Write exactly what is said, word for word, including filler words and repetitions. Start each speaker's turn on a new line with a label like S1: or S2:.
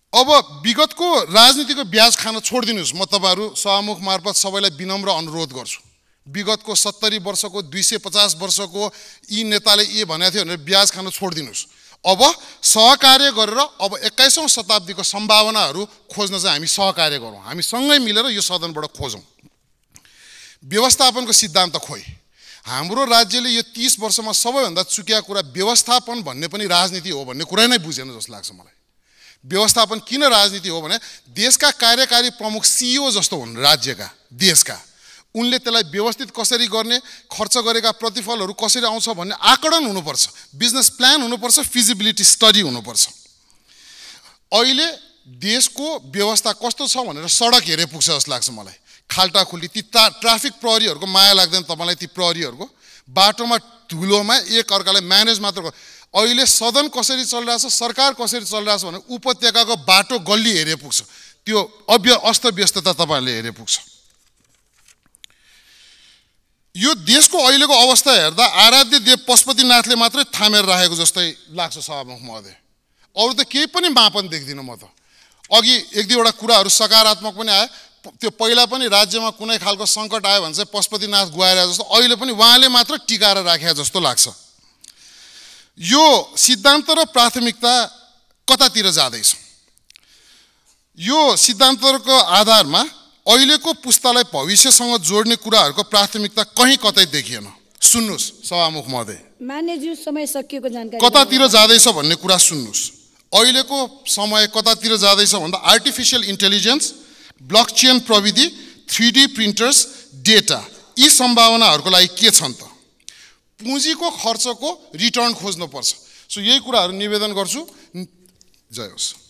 S1: अब विगतको राजनीतिको ब्याज खान छोडिदिनुस्। म तपाईहरु सभामुख मार्फत सबैलाई विनम्र अनुरोध गर्छु। विगतको सत्तरी वर्षको दुई सय पचास वर्षको यी नेताले ए भनेको थियो भनेर ब्याज खान छोडिदिनुस्। अब सहकार्य गरेर अब एक्काइसौं शताब्दीको सम्भावनाहरू खोज्न चाहिँ हामी सहकार्य गरौँ। हामी सँगै मिलेर यो सदनबाट खोजौँ। व्यवस्थापनको सिद्धान्त खोइ। हाम्रो राज्यले यो तीस वर्षमा सबैभन्दा चुकिया कुरा व्यवस्थापन भन्ने पनि राजनीति हो भन्ने कुरा नै बुझेन जस्तो लाग्छ मलाई। व्यवस्थापन किन राजनीति हो भने देशका कार्यकारी प्रमुख सीईओ जस्तो हुन् राज्यका देशका। उनले त्यसलाई व्यवस्थित कसरी गर्ने, खर्च गरेका प्रतिफलहरू कसरी आउँछ भन्ने आकलन हुनुपर्छ, बिजनेस प्लान हुनुपर्छ, फिजिबिलिटी स्टडी हुनुपर्छ। अहिले देशको व्यवस्था कस्तो छ भनेर सडक हेरे पुग्छ जस्तो लाग्छ मलाई। खाल्टाखुल्टी ती ट्राफिक प्रहरीहरूको माया लाग्दैन तपाईलाई। ती प्रहरीहरूको बाटोमा धुलोमा एक अर्कालाई म्यानेज मात्र गर्छ। अहिले सदन कसरी चलिरहेछ, सरकार कसरी चलिरहेछ भने उपत्यकाको बाटो गल्ली हेरे पुग्छ। त्यो अव्य अस्तव्यस्तता तपाईहरुले हेरे पुग्छ। यो देशको अहिलेको अवस्था हेर्दा आराध्य देव पशुपतिनाथले मात्रै थामेर राखेको जस्तै लाग्छ सभामुख महोदय। अरु त केही पनि मापन देख्दिन म त। अघि एक दुईवटा कुराहरू सकारात्मक पनि आयो। त्यो पहिला पनि राज्यमा कुनै खालको संकट आयो भने चाहिँ पशुपतिनाथ गुहारे जस्तो अहिले पनि उहाँले मात्र टिकाएर राखे जस्तो लाग्छ। यो सिद्धान्त र प्राथमिकता कतातिर जाँदैछ? यो सिद्धान्तको आधारमा अहिलेको पुस्तालाई भविष्यसँग जोड्ने कुराहरूको प्राथमिकता कहीँ कतै देखिएन। सुन्नुस् सभामुख महोदय,
S2: मान्यज्यू समय सकिएको जानकारी
S1: कतातिर जाँदैछ भन्ने कुरा सुन्नुस्। अहिलेको समय कतातिर जाँदैछ भन्दा आर्टिफिसियल इन्टेलिजेन्स, ब्लकचेन प्रविधि, थ्री डी प्रिन्टर्स, डेटा, यी सम्भावनाहरूको लागि के छन् त? पुँजीको खर्चको रिटर्न खोज्नुपर्छ। सो यही कुराहरू निवेदन गर्छु। जय होस्।